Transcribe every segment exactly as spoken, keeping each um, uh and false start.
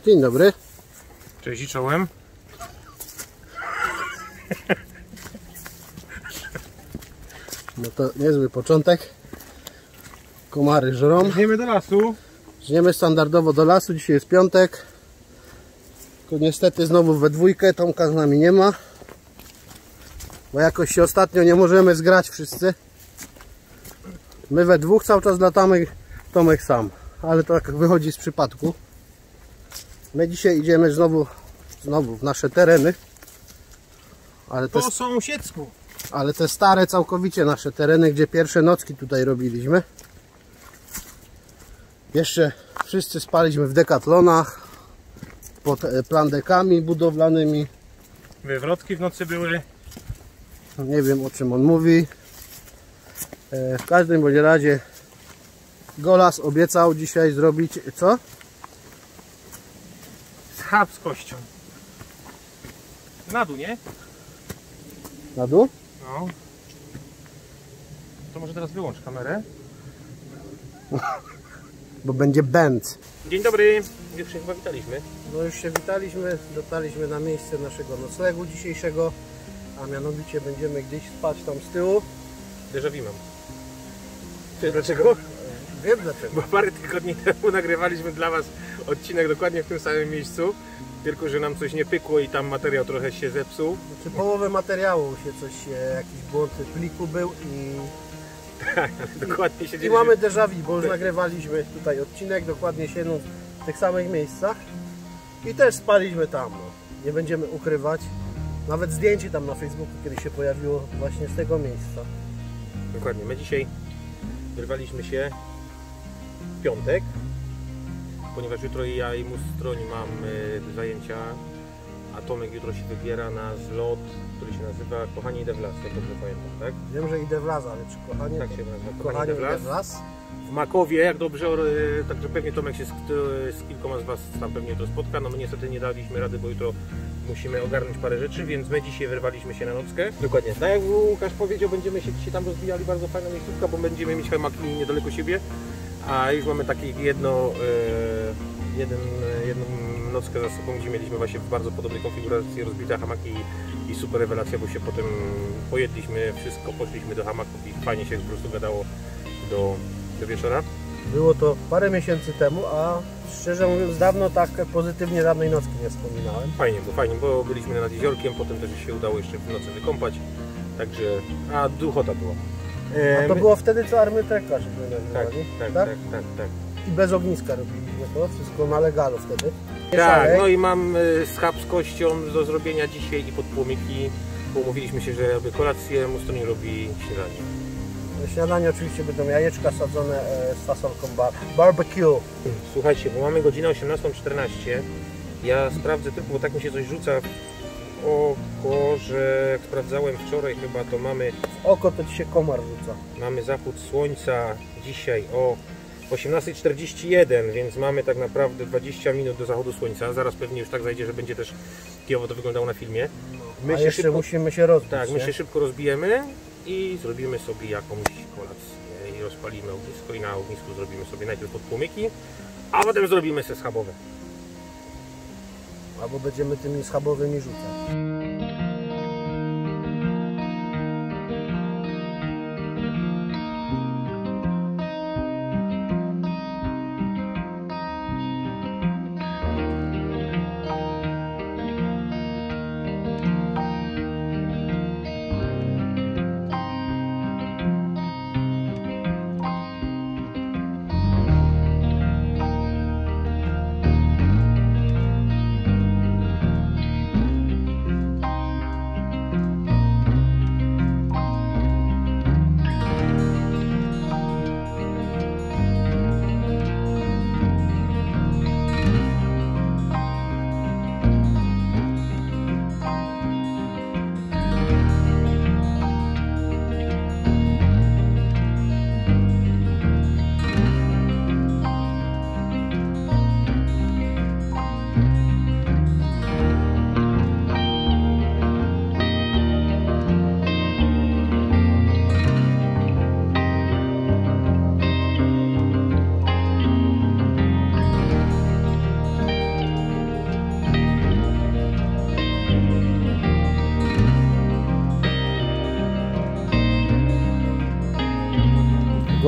Dzień dobry. Cześć i czołem. No to niezły początek. Komary żrą. Żniemy do lasu. Żniemy standardowo do lasu. Dzisiaj jest piątek. Tylko niestety znowu we dwójkę. Tomka z nami nie ma. Bo jakoś się ostatnio nie możemy zgrać wszyscy. My we dwóch cały czas latamy, Tomek sam. Ale to tak wychodzi z przypadku. My dzisiaj idziemy znowu, znowu w nasze tereny. Ale Po te, sąsiedzku. ale te stare całkowicie nasze tereny, gdzie pierwsze nocki tutaj robiliśmy. Jeszcze wszyscy spaliśmy w dekatlonach. Pod plandekami budowlanymi. Wywrotki w nocy były. Nie wiem, o czym on mówi. W każdym bądź razie Golas obiecał dzisiaj zrobić co? Schab z kością. Na dół, nie? Na dół? No. To może teraz wyłącz kamerę. Bo będzie band. Dzień dobry. Już się chyba witaliśmy. No już się witaliśmy, dotarliśmy na miejsce naszego noclegu dzisiejszego. A mianowicie będziemy gdzieś spać tam z tyłu. Déjà vu mam. Wiesz dlaczego? Wiem dlaczego. Bo parę tygodni temu nagrywaliśmy dla Was odcinek dokładnie w tym samym miejscu. Tylko że nam coś nie pykło i tam materiał trochę się zepsuł. Znaczy połowę materiału się coś, jakiś błąd w pliku był i... Tak, dokładnie I siedzieliśmy. mamy déjà vu, bo już nagrywaliśmy tutaj odcinek, dokładnie siedząc w tych samych miejscach. I też spaliśmy tam, no. Nie będziemy ukrywać. Nawet zdjęcie tam na Facebooku kiedyś się pojawiło właśnie z tego miejsca. Dokładnie. My dzisiaj wyrwaliśmy się w piątek, ponieważ jutro ja i mój stroń mam y, zajęcia, a Tomek jutro się wybiera na zlot, który się nazywa Kochani idę w las, jak dobrze pamiętam, tak? Wiem, że idę w las, ale czy kochanie? Tak się nazywa, Kochanie idę w las. W Makowie, jak dobrze, y, także pewnie Tomek się z, z kilkoma z Was tam pewnie jutro spotka. No my niestety nie daliśmy rady, bo jutro musimy ogarnąć parę rzeczy, więc my dzisiaj wyrwaliśmy się na nockę. Dokładnie. Tak jak Łukasz powiedział, będziemy się dzisiaj tam rozwijali, bardzo fajna miejscówka, bo będziemy mieć hamaki niedaleko siebie, a już mamy takie jedno, e, jeden, jedną nockę za sobą, gdzie mieliśmy właśnie w bardzo podobnej konfiguracji rozbite hamaki i, i super rewelacja, bo się potem pojedliśmy wszystko, poszliśmy do hamaków i fajnie się po prostu gadało do, do wieczora. Było to parę miesięcy temu, a szczerze mówiąc dawno tak pozytywnie żadnej nocki nie wspominałem. Fajnie, bo fajnie, bo byliśmy nad jeziorkiem, potem też się udało jeszcze w nocy wykąpać, także, a duchota była. E, A to my... było wtedy, co Armytreka, żeby tak, nazywali, tak, tak? tak, tak, tak. I bez ogniska robiliśmy to, wszystko na legalu wtedy. Tak, no i mam schab z kością do zrobienia dzisiaj i podpłomyki, bo umówiliśmy się, że robię kolację, mój stronie robi śniadanie. Na śniadanie oczywiście będą jajeczka sadzone z fasolką bar barbecue. Słuchajcie, bo mamy godzinę osiemnastą czternaście. Ja sprawdzę tylko, bo tak mi się coś rzuca w oko, że jak sprawdzałem wczoraj chyba, to mamy... W oko to ci się komar rzuca. Mamy zachód słońca dzisiaj o osiemnasta czterdzieści jeden, więc mamy tak naprawdę dwadzieścia minut do zachodu słońca. Zaraz pewnie już tak zajdzie, że będzie też kijowo to wyglądało na filmie. My A się jeszcze szybko... musimy się rozbić. Tak, my nie? się szybko rozbijemy i zrobimy sobie jakąś kolację i rozpalimy ognisko i na ognisku zrobimy sobie najpierw podpłomyki, a potem zrobimy se schabowe. Albo będziemy tymi schabowymi rzucać.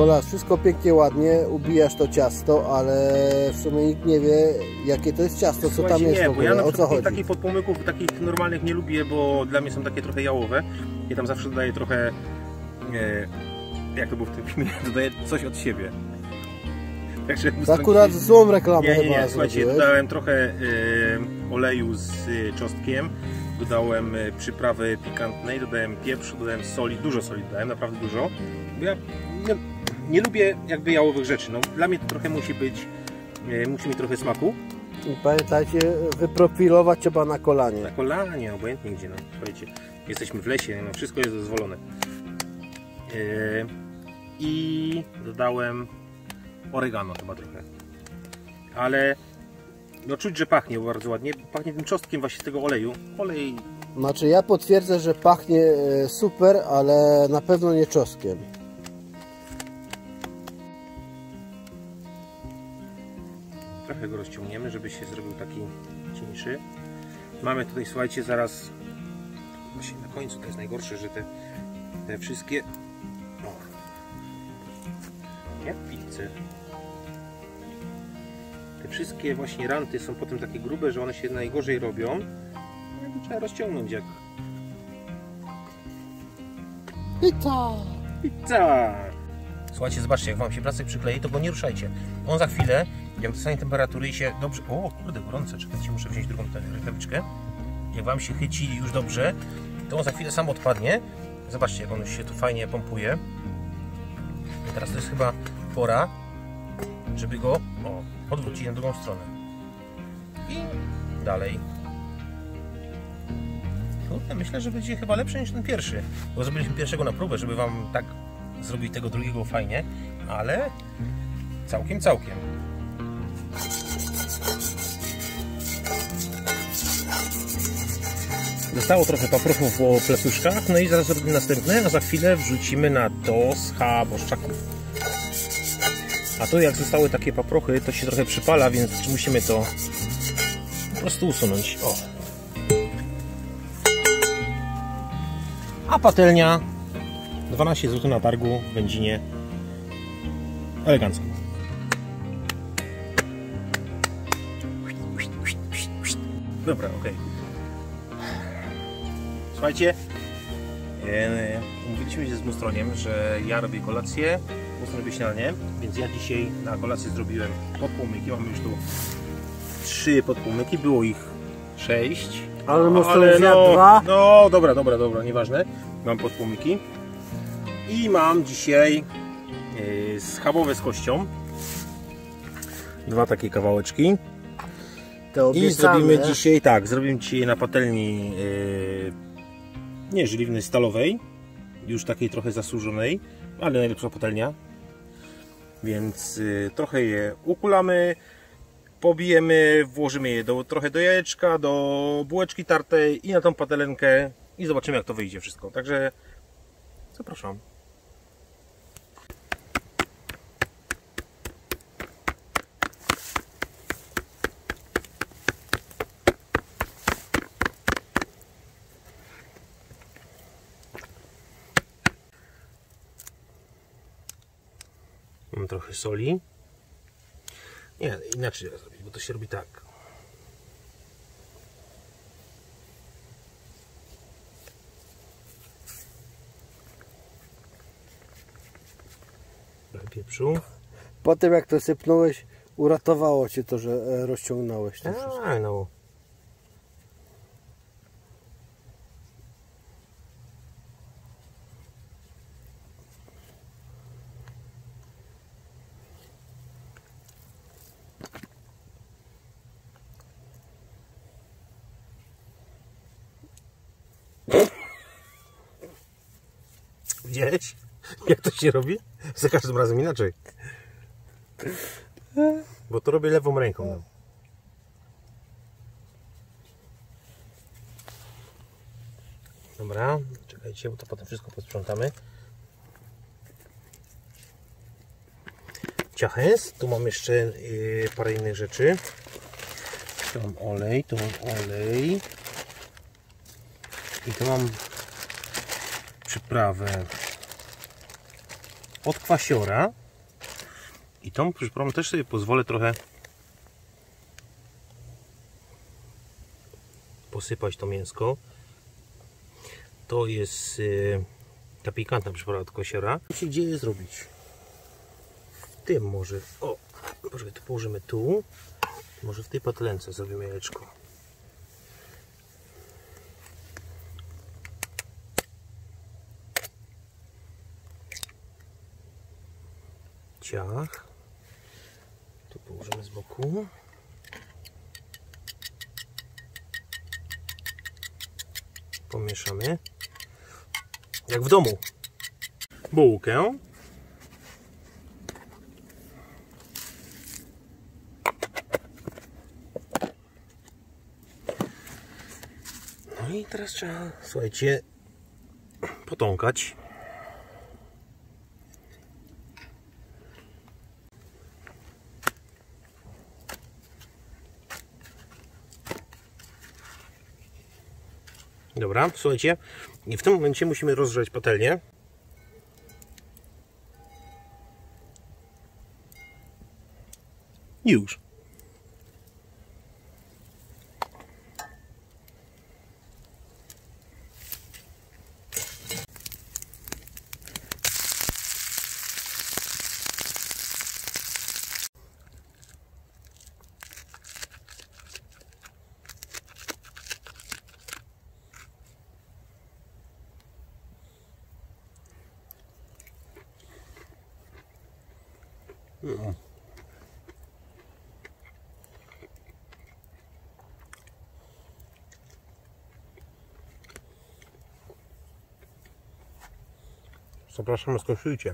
Golas, wszystko pięknie, ładnie, ubijasz to ciasto, ale w sumie nikt nie wie, jakie to jest ciasto, co Słuchajcie, tam jest nie, w ogóle, bo ja na o co chodzi. takich podpłomyków, takich normalnych nie lubię, bo dla mnie są takie trochę jałowe. Ja tam zawsze dodaję trochę, e, jak to było w tym filmie, dodaję coś od siebie. Także To akurat złą reklamę nie, nie, chyba nie, słuchajcie, zrobiłeś. dodałem trochę e, oleju z e, czosnkiem, dodałem e, przyprawy pikantnej, dodałem pieprzu, dodałem soli, dużo soli dodałem, naprawdę dużo. Bo ja nie, nie lubię jakby jałowych rzeczy, no dla mnie to trochę musi być, e, musi mieć trochę smaku. I pamiętajcie, wyprofilować trzeba na kolanie. Na kolanie, obojętnie gdzie, no słuchajcie, jesteśmy w lesie, no wszystko jest dozwolone. E, I dodałem oregano chyba trochę, ale no czuć, że pachnie bardzo ładnie, pachnie tym czosnkiem właśnie z tego oleju. Olej... Znaczy ja potwierdzę, że pachnie super, ale na pewno nie czosnkiem. Trochę go rozciągniemy, żeby się zrobił taki cieńszy. Mamy tutaj, słuchajcie, zaraz właśnie na końcu, to jest najgorsze, że te, te wszystkie o, jak w pizzy. Te wszystkie właśnie ranty są potem takie grube, że one się najgorzej robią. No i to trzeba rozciągnąć jak Pizza! pizza! Słuchajcie, zobaczcie, jak Wam się placek przyklei, to go nie ruszajcie. On za chwilę, jak dostanie temperatury i się dobrze... O kurde, gorące, czekajcie, muszę wziąć drugą rękawiczkę. Jak Wam się chyci już dobrze, to on za chwilę sam odpadnie. Zobaczcie, jak on już się tu fajnie pompuje. I teraz to jest chyba pora, żeby go o, odwrócić na drugą stronę. I dalej. Kurde, myślę, że będzie chyba lepszy niż ten pierwszy. Bo zrobiliśmy pierwszego na próbę, żeby Wam tak zrobić tego drugiego fajnie, ale całkiem, całkiem. Zostało trochę paprochów po placuszkach, no i zaraz robimy następne, a za chwilę wrzucimy na to schaboszczaków. A to jak zostały takie paprochy, to się trochę przypala, więc musimy to po prostu usunąć. O. A patelnia dwanaście złotych na targu w Będzinie. Elegancko. Dobra, ok. Słuchajcie, e, umówiliśmy się z Mustroniem, że ja robię kolację, Mustron robi śniadanie, więc ja dzisiaj na kolację zrobiłem podpłomyki. Mamy już tu trzy podpłomyki, było ich sześć. Ale no, Mustron ale zjadł no, dwa. no dobra, dobra, dobra, nieważne. Mam podpłomyki. I mam dzisiaj e, schabowe z kością. Dwa takie kawałeczki. Te I zrobimy dzisiaj, tak, zrobimy dzisiaj na patelni yy, nie żeliwnej, stalowej, już takiej trochę zasłużonej, ale najlepsza patelnia. Więc yy, trochę je ukulamy, pobijemy, włożymy je do, trochę do jajeczka, do bułeczki tartej i na tą patelenkę i zobaczymy, jak to wyjdzie wszystko. Także zapraszam. Mam trochę soli. Nie, inaczej trzeba zrobić, bo to się robi tak. Trochę pieprzu. Po tym jak to sypnąłeś, uratowało Cię to, że e, rozciągnąłeś to wszystko. A, no. Widziałeś, jak to się robi? Za każdym razem inaczej. Bo to robię lewą ręką. No. Dobra, czekajcie, bo to potem wszystko posprzątamy. Ciachęs, tu mam jeszcze yy, parę innych rzeczy. Tu mam olej, tu mam olej. I tu mam przyprawę od kwasiora. I tą przyprawą też sobie pozwolę trochę posypać to mięsko. To jest yy, ta pikantna przyprawa od kwasiora. Gdzie je zrobić? W tym może. O, poczekaj, to położymy tu. Może w tej patelence zrobimy jajeczko. Ciach. Tu położymy z boku. Pomieszamy. Jak w domu. Bułkę. No i teraz trzeba, słuchajcie, potąkać. Dobra, słuchajcie, i w tym momencie musimy rozgrzać patelnię. Już. No. Zapraszam, skoszujcie.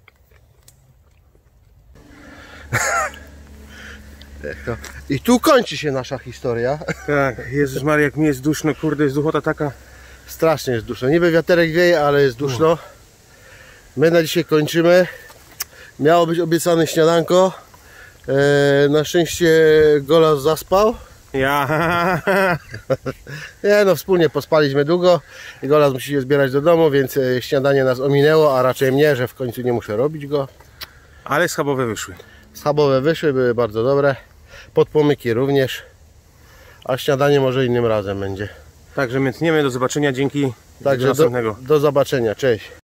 I tu kończy się nasza historia. Tak, Jezus Maria, jak mi jest duszno, kurde, jest duchota taka. Strasznie jest duszno. Niby wiaterek wieje, ale jest duszno. My na dzisiaj kończymy. Miało być obiecane śniadanko. E, na szczęście Golas zaspał. Ja. Nie no, wspólnie pospaliśmy długo. I Golas musi się zbierać do domu, więc śniadanie nas ominęło, a raczej mnie, że w końcu nie muszę robić go. Ale schabowe wyszły. Schabowe wyszły, były bardzo dobre. Podpłomyki również. A śniadanie może innym razem będzie. Także więc nie wiem, do zobaczenia, dzięki. Także do następnego. Do, do zobaczenia, cześć.